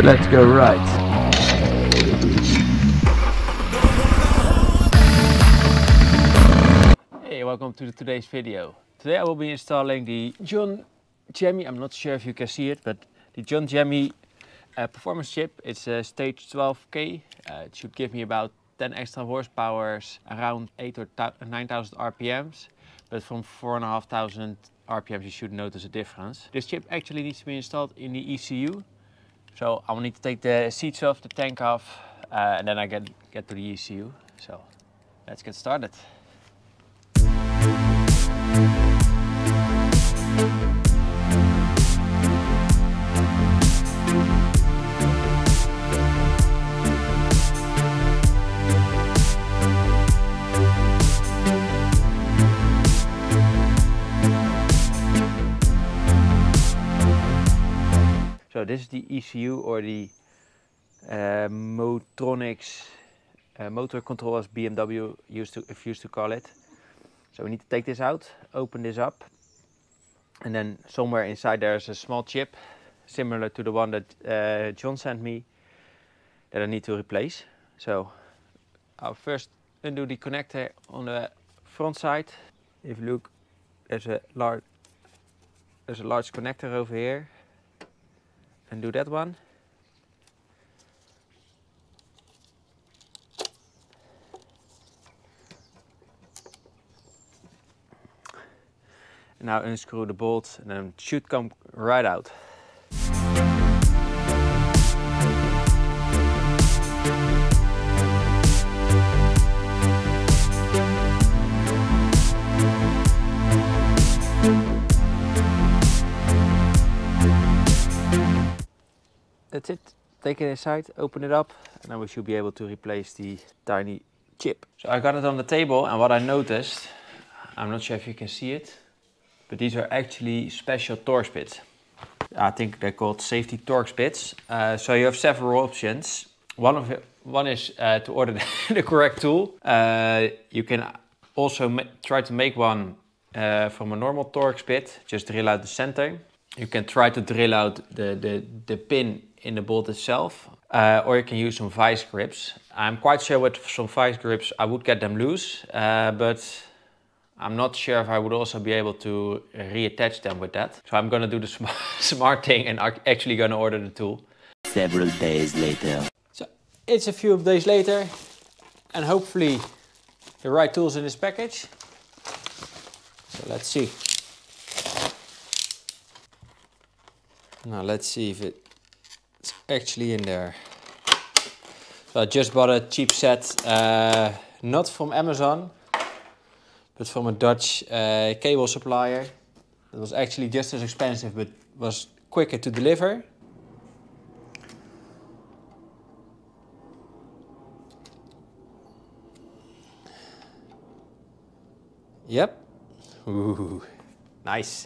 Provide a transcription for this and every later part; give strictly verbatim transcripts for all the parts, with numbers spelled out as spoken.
let's go right. Hey, welcome to today's video. Today I will be installing the John Jemmy. I'm not sure if you can see it, but the John Jemmy uh, performance chip. It's a stage twelve K. Uh, it should give me about ten extra horsepower, around eight or nine thousand R P Ms. But from four and a half thousand R P Ms you should notice a difference. This chip actually needs to be installed in the E C U. So I will need to take the seats off, the tank off, uh, and then I get, get to the E C U. So let's get started. So this is the E C U, or the uh, Motronics uh, motor control, as B M W used to used to call it. So we need to take this out, open this up, and then somewhere inside there's a small chip similar to the one that uh, John sent me that I need to replace. So I'll first undo the connector on the front side. If you look, there's a large there's a large connector over here. Undo that one. And now unscrew the bolt, and then it should come right out. That's it. Take it inside, open it up, and then we should be able to replace the tiny chip. So I got it on the table, and what I noticed, I'm not sure if you can see it, but these are actually special Torx bits. I think they're called safety Torx bits. Uh, so you have several options. One of it, one is uh, to order the, the correct tool. Uh, you can also try to make one uh, from a normal Torx bit, just drill out the center. You can try to drill out the, the, the pin in the bolt itself, uh, or you can use some vice grips. I'm quite sure with some vice grips I would get them loose, uh, but I'm not sure if I would also be able to reattach them with that. So I'm gonna do the sm smart thing and actually gonna order the tool. Several days later. So it's a few days later, and hopefully the right tools in this package. So let's see. Now let's see if it's actually in there. So I just bought a cheap set, uh, not from Amazon, but from a Dutch uh, cable supplier. It was actually just as expensive, but was quicker to deliver. Yep. Ooh, nice.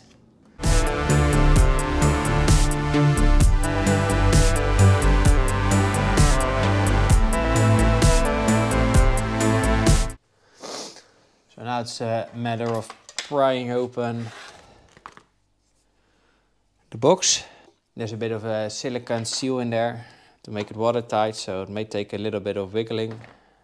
So now it's a matter of prying open the box. There's a bit of a silicone seal in there to make it watertight, so it may take a little bit of wiggling.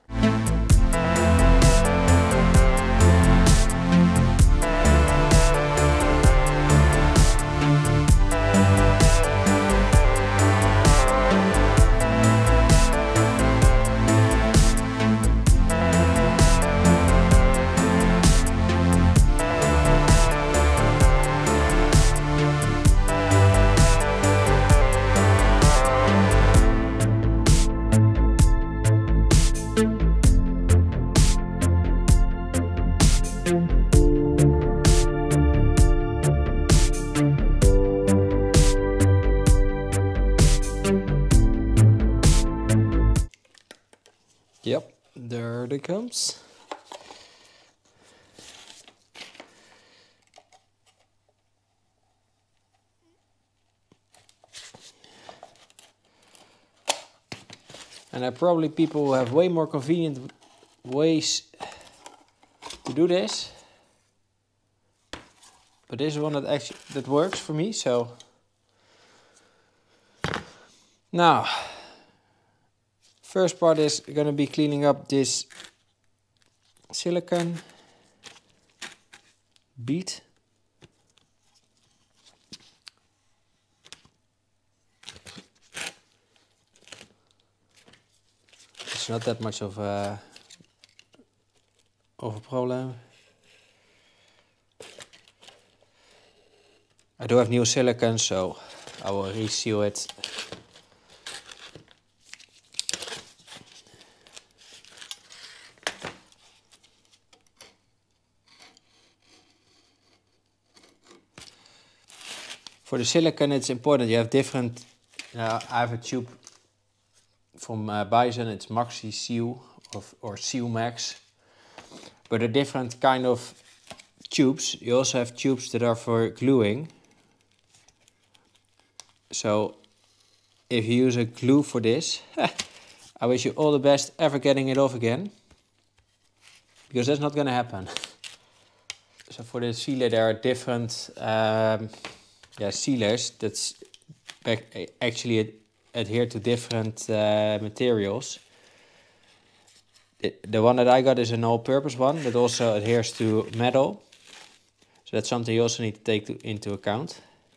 Yep, there it comes. And there are probably people who have way more convenient ways to do this. But this is one that actually that works for me, so Now, first part is going to be cleaning up this silicone bead. It's not that much of a, of a problem. I do have new silicone, so I will reseal it. For the silicone, it's important you have different. Uh, I have a tube from uh, Bison. It's Maxi Seal of, or Seal Max, but there are different kind of tubes. You also have tubes that are for gluing. So if you use a glue for this, I wish you all the best ever getting it off again, because that's not going to happen. So for the sealer, there are different um, yeah, sealers that's actually adhere to different uh, materials. The, the one that I got is an all-purpose one that also adheres to metal. So that's something you also need to take to, into account.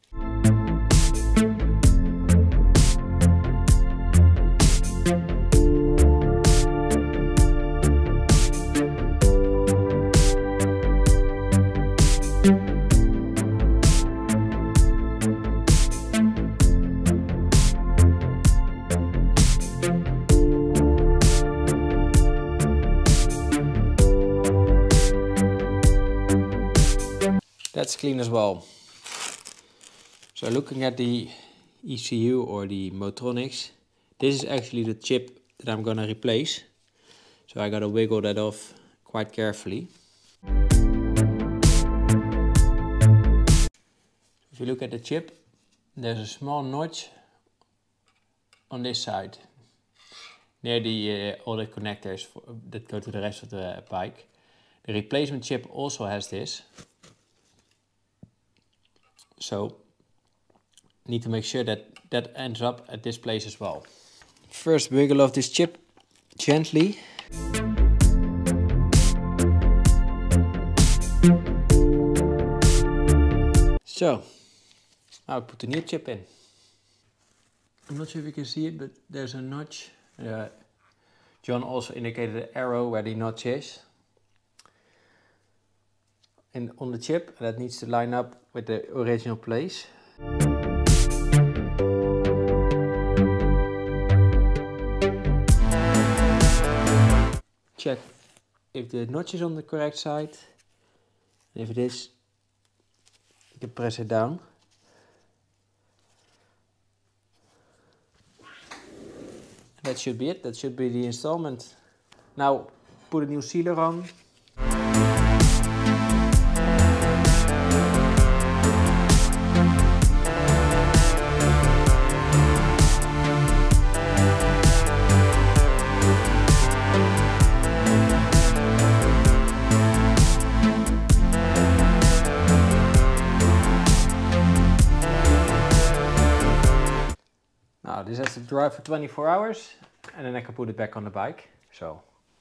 That's clean as well. So looking at the E C U or the Motronics, this is actually the chip that I'm gonna replace. So I gotta wiggle that off quite carefully. If you look at the chip, there's a small notch on this side, near the uh, all the connectors for, that go to the rest of the bike. The replacement chip also has this. So need to make sure that that ends up at this place as well. First wiggle off this chip gently. So now I put the new chip in. I'm not sure if you can see it, but there's a notch. Uh, John also indicated the arrow where the notch is. And on the chip, that needs to line up with the original place. Check if the notch is on the correct side. And if it is, you can press it down. That should be it. That should be the installment. Now put a new sealer on. Now this has to dry for twenty-four hours and then I can put it back on the bike. So.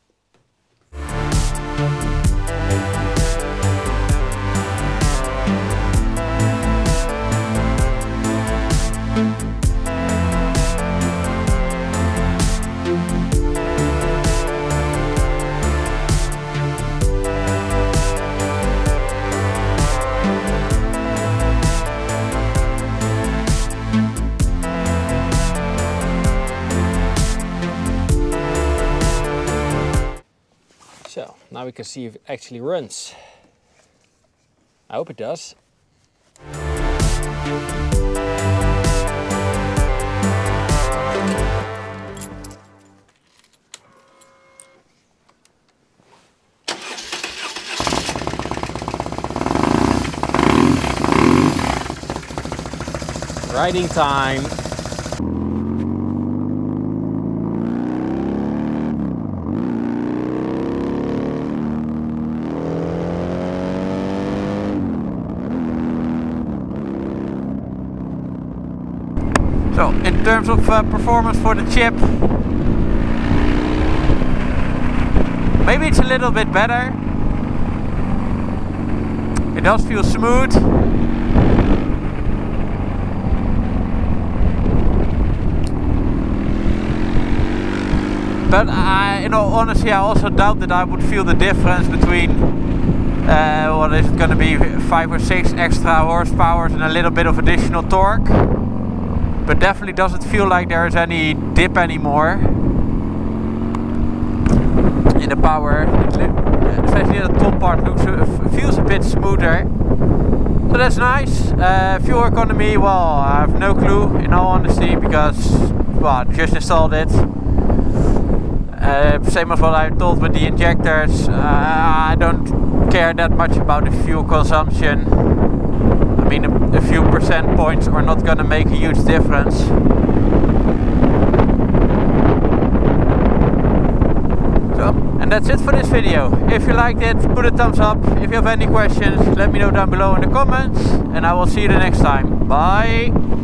So now we can see if it actually runs. I hope it does. Riding time. Zo, in terms of uh, performance for the chip, maybe it's a little bit better. It does feel smooth. But I, in all honesty, I also doubt that I would feel the difference between uh, what is it going to be, five or six extra horsepower and a little bit of additional torque. But definitely doesn't feel like there is any dip anymore in the power. Especially the top part looks feels a bit smoother. So that's nice. Uh, fuel economy, well, I have no clue in all honesty, because well, I just installed it. Uh, same as what I told with the injectors. Uh, I don't care that much about the fuel consumption. I mean, a, a few percent points are not gonna make a huge difference. So, and that's it for this video. If you liked it, put a thumbs up. If you have any questions, let me know down below in the comments, and I will see you the next time. Bye!